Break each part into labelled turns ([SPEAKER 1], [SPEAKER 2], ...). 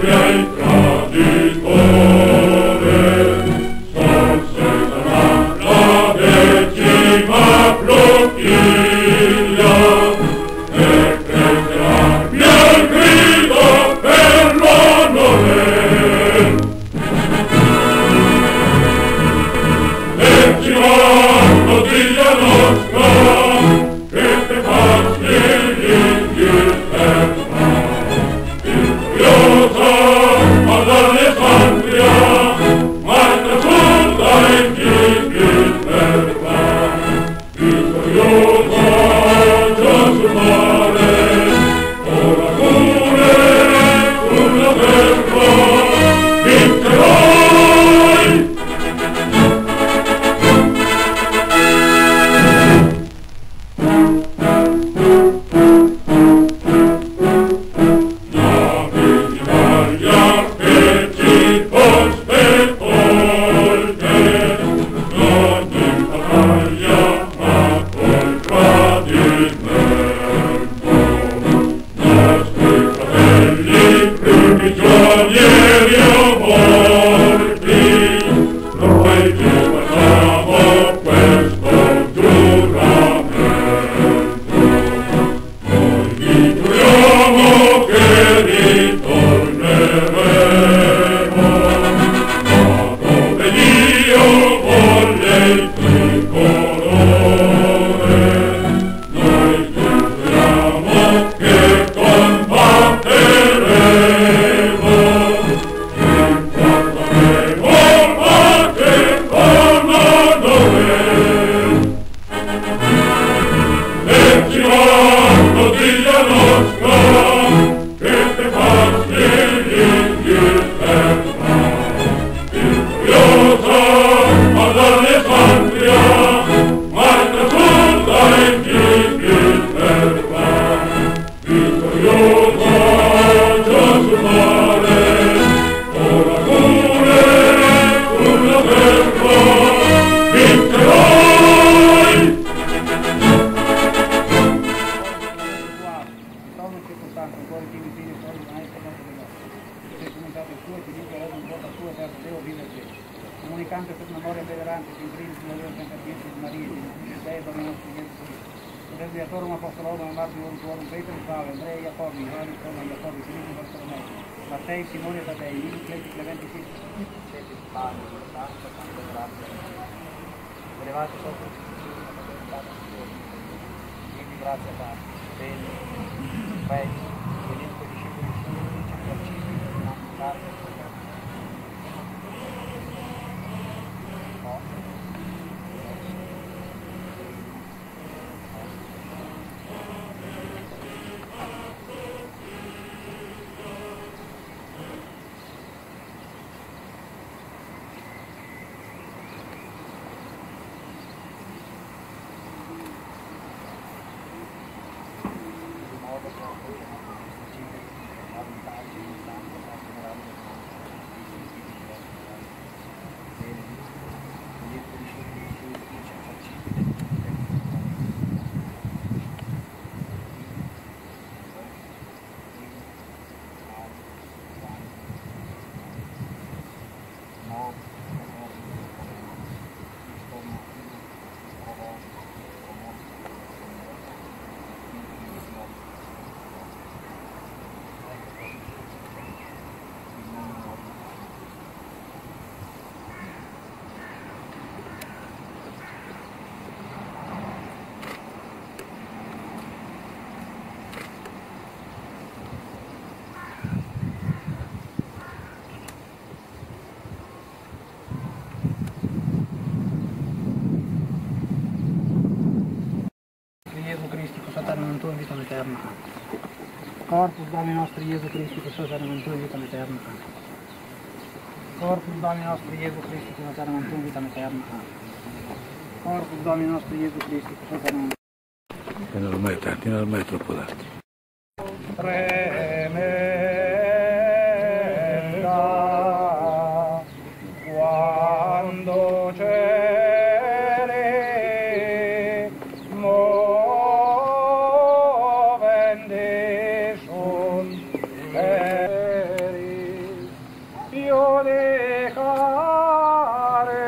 [SPEAKER 1] Comunicante per memoria venerante, in primis gloria Sant'Archivio di Maria, di Giuseppe, Domino nostro Gesù Cristo. Resurrectorum Apostolorum, Martirum Tuorum, Petrum, Paolo, Andrea, Iacobi, Ioannis, Toma, Iacobi, Filippo, Bartolomeo, Mattei, Simone, Taddei, Lino, Cleti, Clementi, Sisto, Sete, Padre, Santo, Santo, Grazie. Elevate sopra il Quindi grazie Padre, bene, prego, venite discepoli suoi, dice per cibi, non tardi. In vita eterna. Corpus Domini nostri Gesù Cristo, che soteramente in vita eterna. Corpus Domini nostri Gesù Cristo, che soteramente in vita eterna. Corpus Domini nostri Gesù Cristo, che soteramente.
[SPEAKER 2] Non è mai troppo tardi.
[SPEAKER 1] Tremenda quando cieli movende son veri giudicare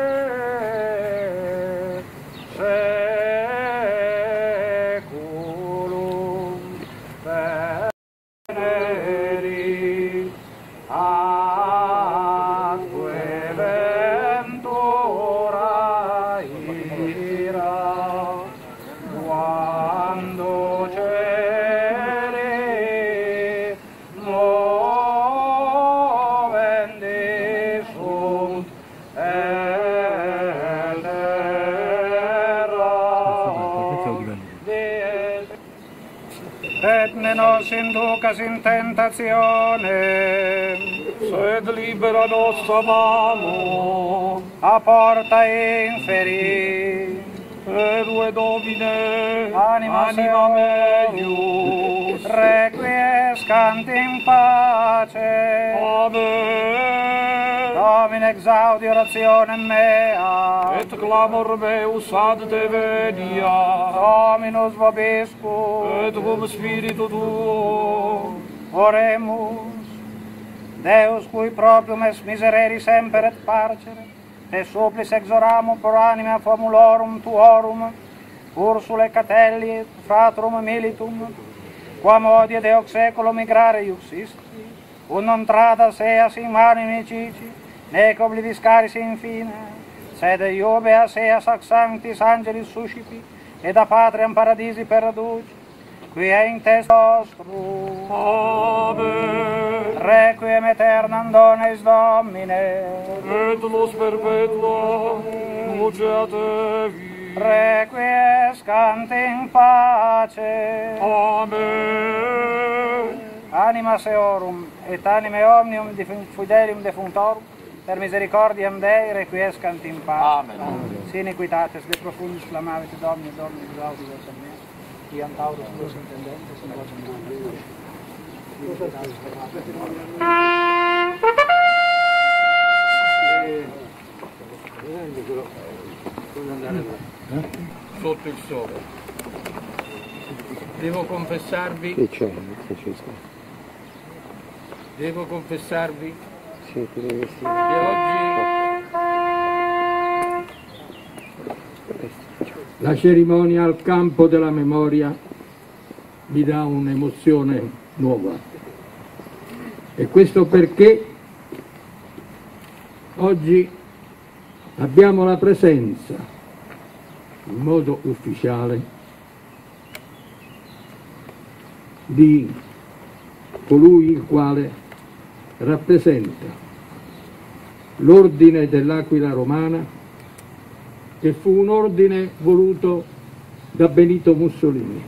[SPEAKER 1] seculum veneri atque ventura ira quando celi movendi sunt et terra et ne nos inducas in tentazione,
[SPEAKER 3] sed libera nos a malo,
[SPEAKER 1] a porta inferi,
[SPEAKER 3] Erue Domine,
[SPEAKER 1] anima
[SPEAKER 3] meius,
[SPEAKER 1] requiescant in pace.
[SPEAKER 3] Amen.
[SPEAKER 1] Domine exaudi orationem mea,
[SPEAKER 3] Et clamor meus ad te venia,
[SPEAKER 1] Dominus vobiscum,
[SPEAKER 3] et cum spiritu tuo.
[SPEAKER 1] oremus. Deus cui proprium es miserere semper et parcere, te supplis exoramur pro anima formulorum tuorum, Ursulae Catelli et fraturum militum, quam odie de hoc saeculum migrare iuxisti, ut non tradas eas in mani necici, nec oblidis caris infine, sed iubeas eas ac sanctis angelis suscipi, et a patriam paradisi perduci, qui è in testa nostrum.
[SPEAKER 3] Amen.
[SPEAKER 1] Requiem aeternam dones Domine,
[SPEAKER 3] Et los perpetua, nuce a tevi.
[SPEAKER 1] requiescant in pace.
[SPEAKER 3] Amen.
[SPEAKER 1] Anima seorum et anime omnium fidelium defunctorum, per misericordiam Dei requiescant in pace.
[SPEAKER 3] Amen.
[SPEAKER 1] Sine equitates de profundis flammavit Domini Domini exaudi versa mea, qui antaurus tuos intendentes in vocem mea.
[SPEAKER 3] Sotto il sole. Devo confessarvi.
[SPEAKER 2] Che c'è?
[SPEAKER 3] Devo confessarvi
[SPEAKER 2] Sì, ti devi
[SPEAKER 3] che oggi la cerimonia al campo della memoria mi dà un'emozione nuova. E questo perché oggi abbiamo la presenza, in modo ufficiale, di colui il quale rappresenta l'ordine dell'Aquila Romana, che fu un ordine voluto da Benito Mussolini.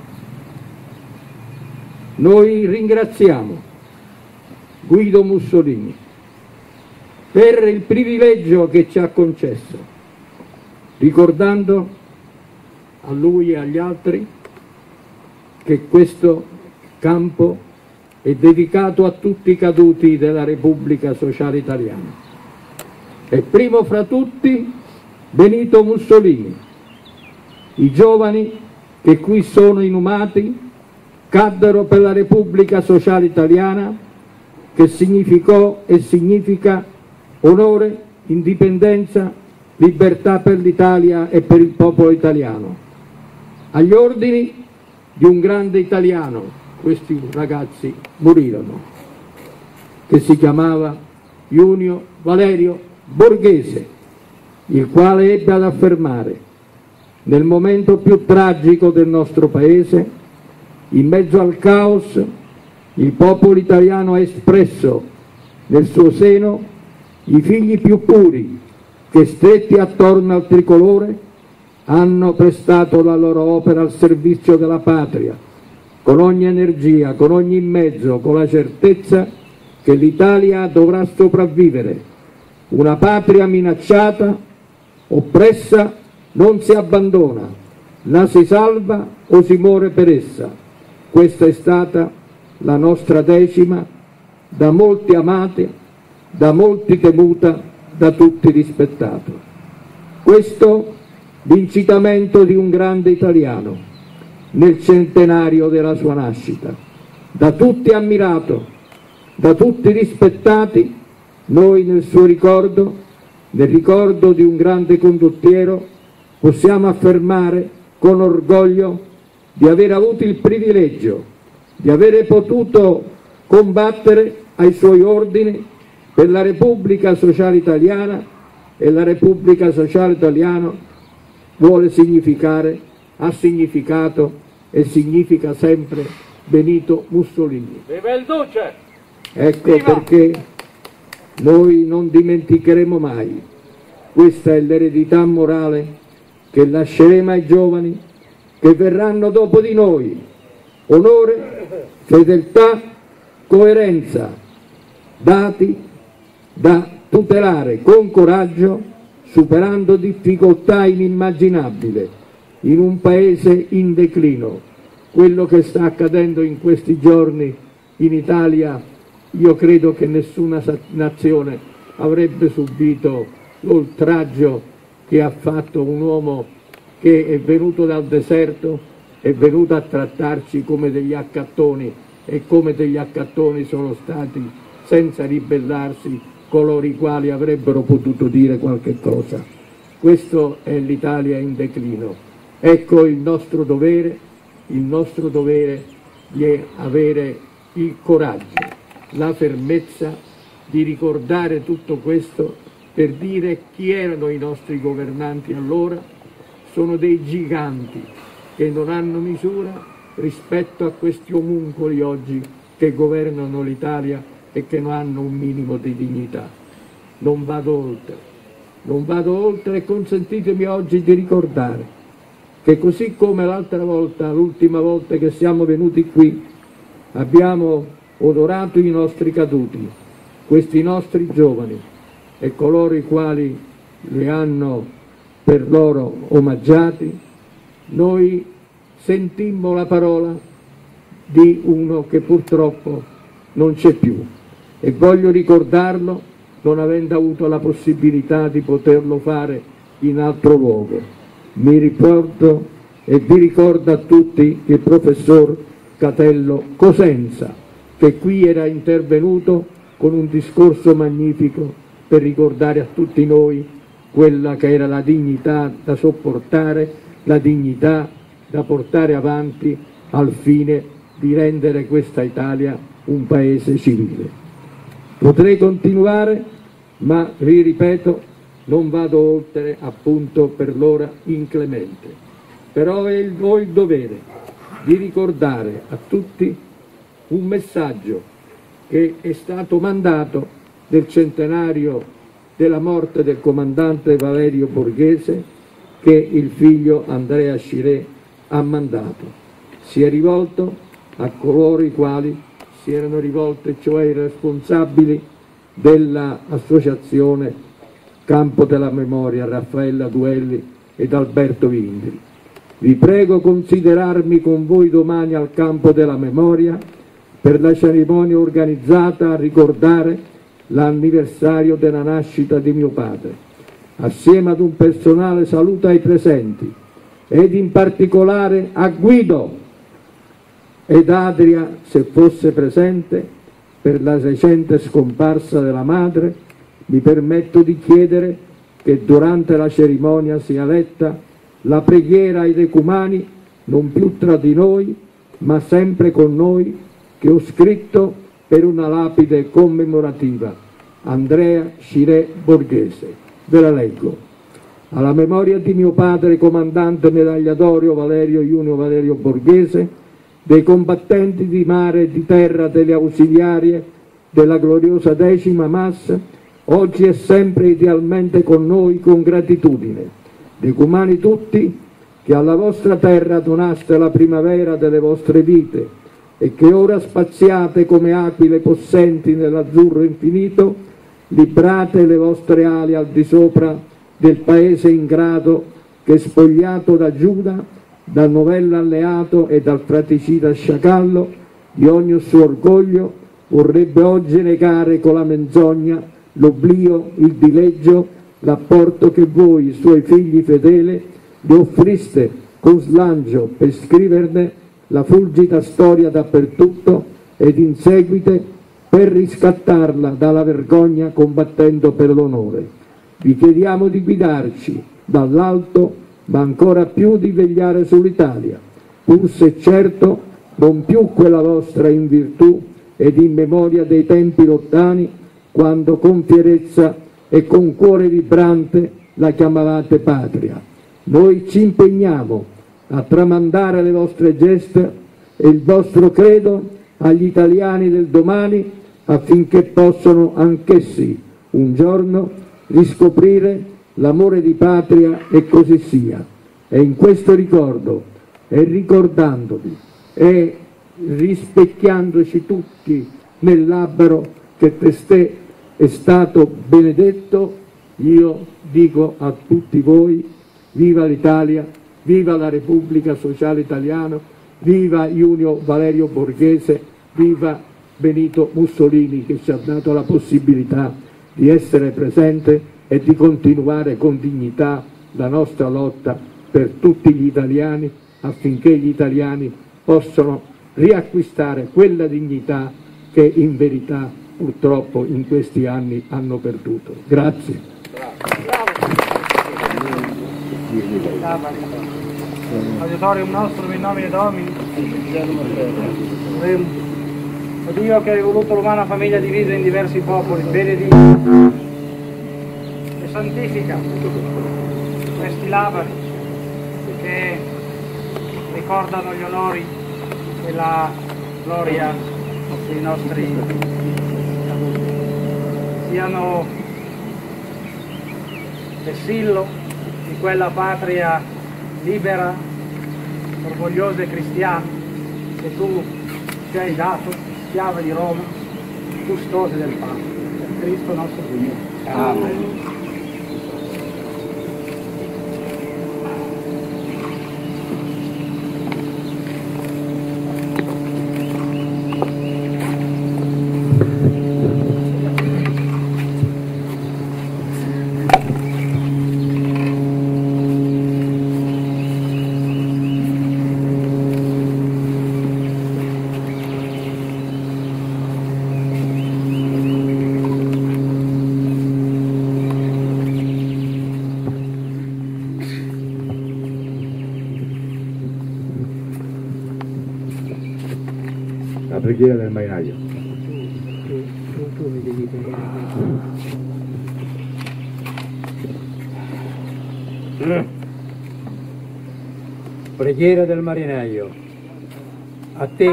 [SPEAKER 3] Noi ringraziamo Guido Mussolini per il privilegio che ci ha concesso, ricordando a lui e agli altri che questo campo è dedicato a tutti i caduti della Repubblica Sociale Italiana e primo fra tutti Benito Mussolini. I giovani che qui sono inumati caddero per la Repubblica Sociale Italiana, che significò e significa onore, indipendenza, libertà per l'Italia e per il popolo italiano. Agli ordini di un grande italiano questi ragazzi morirono, che si chiamava Junio Valerio Borghese, il quale ebbe ad affermare: nel momento più tragico del nostro paese, in mezzo al caos, il popolo italiano ha espresso nel suo seno i figli più puri che, stretti attorno al tricolore, hanno prestato la loro opera al servizio della patria, con ogni energia, con ogni mezzo, con la certezza che l'Italia dovrà sopravvivere. Una patria minacciata, oppressa, non si abbandona, la si salva o si muore per essa. Questa è stata la nostra decima, da molti amata, da molti temuta, da tutti rispettata. Questo l'incitamento di un grande italiano nel centenario della sua nascita, da tutti ammirato, da tutti rispettati Noi nel suo ricordo, nel ricordo di un grande condottiero, possiamo affermare con orgoglio di aver avuto il privilegio di avere potuto combattere ai suoi ordini per la Repubblica Sociale Italiana, e la Repubblica Sociale Italiana vuole significare, ha significato e significa sempre Benito Mussolini.
[SPEAKER 4] Viva il Duce!
[SPEAKER 3] Ecco
[SPEAKER 4] Viva!
[SPEAKER 3] Perché noi non dimenticheremo mai. Questa è l'eredità morale che lasceremo ai giovani che verranno dopo di noi. Onore, fedeltà, coerenza, dati da tutelare con coraggio, superando difficoltà inimmaginabili in un paese in declino. Quello che sta accadendo in questi giorni in Italia, io credo che nessuna nazione avrebbe subito l'oltraggio che ha fatto un uomo che è venuto dal deserto, è venuto a trattarci come degli accattoni, e come degli accattoni sono stati, senza ribellarsi, coloro i quali avrebbero potuto dire qualche cosa. Questo è l'Italia in declino. Ecco il nostro dovere di avere il coraggio, la fermezza di ricordare tutto questo, per dire chi erano i nostri governanti allora. Sono dei giganti che non hanno misura rispetto a questi omuncoli oggi che governano l'Italia e che non hanno un minimo di dignità. Non vado oltre e consentitemi oggi di ricordare che così come l'altra volta, l'ultima volta che siamo venuti qui, abbiamo onorato i nostri caduti, questi nostri giovani e coloro i quali li hanno per loro omaggiati, noi sentimmo la parola di uno che purtroppo non c'è più, e voglio ricordarlo non avendo avuto la possibilità di poterlo fare in altro luogo. Mi ricordo e vi ricordo a tutti il professor Catello Cosenza, che qui era intervenuto con un discorso magnifico per ricordare a tutti noi quella che era la dignità da sopportare, la dignità da portare avanti al fine di rendere questa Italia un paese civile. Potrei continuare, ma vi ripeto, non vado oltre appunto per l'ora inclemente. Però ho il dovere di ricordare a tutti un messaggio che è stato mandato del centenario della morte del comandante Valerio Borghese, che il figlio Andrea Scirè ha mandato. Si è rivolto a coloro i quali si erano rivolti, cioè i responsabili dell'associazione Campo della Memoria, Raffaella Duelli ed Alberto Vindri. Vi prego considerarmi con voi domani al Campo della Memoria per la cerimonia organizzata a ricordare l'anniversario della nascita di mio padre. Assieme ad un personale saluto ai presenti ed in particolare a Guido ed Adria, se fosse presente, per la recente scomparsa della madre. Mi permetto di chiedere che durante la cerimonia sia letta la preghiera ai decumani, non più tra di noi, ma sempre con noi, che ho scritto per una lapide commemorativa. Andrea Scirè Borghese. Ve la leggo. Alla memoria di mio padre, comandante medaglia d'oro Valerio Junio Valerio Borghese, dei combattenti di mare e di terra delle ausiliarie della gloriosa 10ª MAS, oggi e sempre idealmente con noi con gratitudine. Decumani tutti, che alla vostra terra donaste la primavera delle vostre vite e che ora spaziate come aquile possenti nell'azzurro infinito, librate le vostre ali al di sopra del paese ingrato che, spogliato da Giuda, dal novella alleato e dal fratricida sciacallo di ogni suo orgoglio, vorrebbe oggi negare con la menzogna, l'oblio, il dileggio, l'apporto che voi, suoi figli fedeli, le offriste con slancio per scriverne la fulgida storia dappertutto ed in seguito per riscattarla dalla vergogna combattendo per l'onore. Vi chiediamo di guidarci dall'alto, ma ancora più di vegliare sull'Italia, pur se certo non più quella vostra in virtù ed in memoria dei tempi lontani, quando con fierezza e con cuore vibrante la chiamavate patria. Noi ci impegniamo a tramandare le vostre gesta e il vostro credo agli italiani del domani, affinché possano anch'essi un giorno riscoprire l'amore di patria e così sia. E in questo ricordo, e ricordandovi, e rispecchiandoci tutti nel labbro che testè è stato benedetto, io dico a tutti voi: viva l'Italia, viva la Repubblica Sociale Italiana, viva Junio Valerio Borghese, viva Benito Mussolini, che ci ha dato la possibilità di essere presente e di continuare con dignità la nostra lotta per tutti gli italiani, affinché gli italiani possano riacquistare quella dignità che in verità purtroppo in questi anni hanno perduto. Grazie.
[SPEAKER 1] Adiutorium nostrum in nomine Domini. Dio che hai voluto l'umana famiglia divisa in diversi popoli, benedica e santifica questi labari che ricordano gli onori e la gloria dei nostri caduti. Siano vessillo di quella patria libera, orgogliosa e cristiana che tu ci hai dato, chiave di Roma, custode del pane. Per Cristo nostro Signore. Amen.
[SPEAKER 2] La preghiera del marinaio.
[SPEAKER 3] Preghiera del marinaio. A te,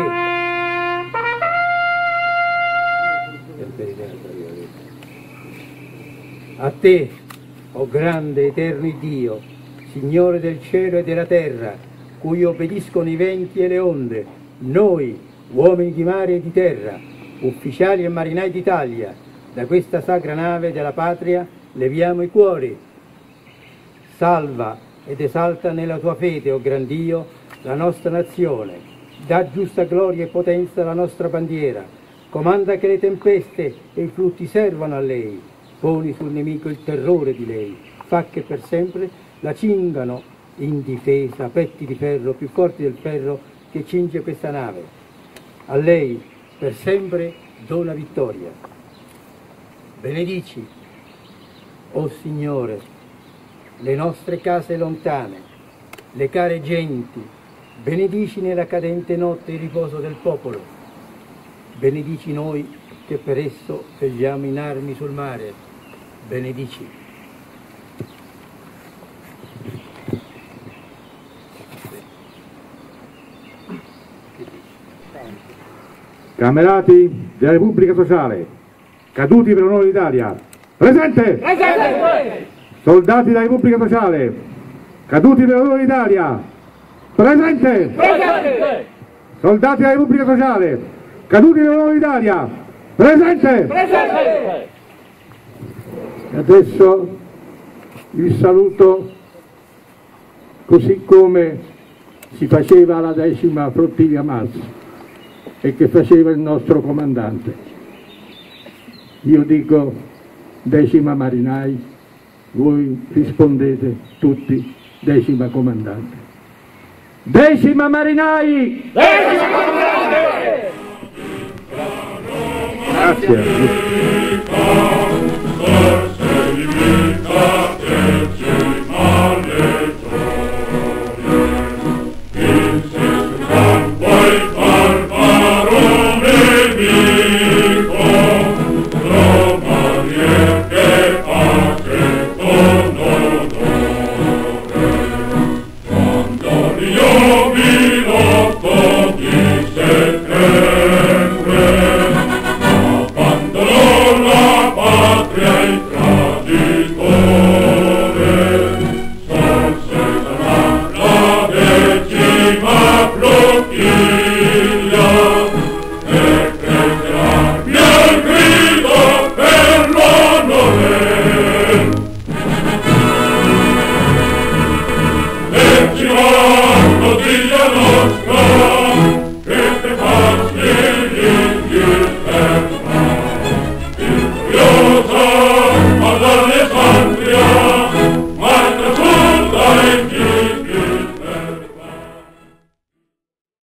[SPEAKER 3] a te, o grande eterno Dio, Signore del cielo e della terra, cui obbediscono i venti e le onde, noi, uomini di mare e di terra, ufficiali e marinai d'Italia, da questa sacra nave della patria leviamo i cuori. Salva ed esalta nella tua fede, o gran Dio, la nostra nazione. Dà giusta gloria e potenza alla nostra bandiera. Comanda che le tempeste e i flutti servano a lei. Poni sul nemico il terrore di lei. Fa che per sempre la cingano in difesa petti di ferro più forti del ferro che cinge questa nave. A lei per sempre dona vittoria. Benedici, o Signore, le nostre case lontane, le care genti, benedici nella cadente notte il riposo del popolo, benedici noi che per esso vegliamo in armi sul mare, benedici.
[SPEAKER 2] Camerati della Repubblica Sociale, caduti per l'onore d'Italia, presente!
[SPEAKER 1] Presente!
[SPEAKER 2] Soldati della Repubblica Sociale, caduti per l'onore d'Italia, presente!
[SPEAKER 1] Presente!
[SPEAKER 2] Soldati della Repubblica Sociale, caduti per l'onore d'Italia, presente!
[SPEAKER 1] Presente!
[SPEAKER 3] E adesso il saluto così come si faceva alla 10ª flottiglia MAS e che faceva il nostro comandante. Io dico 10ª marinai, voi rispondete tutti 10ª comandante. 10ª marinai!
[SPEAKER 1] 10ª comandante!
[SPEAKER 2] Grazie.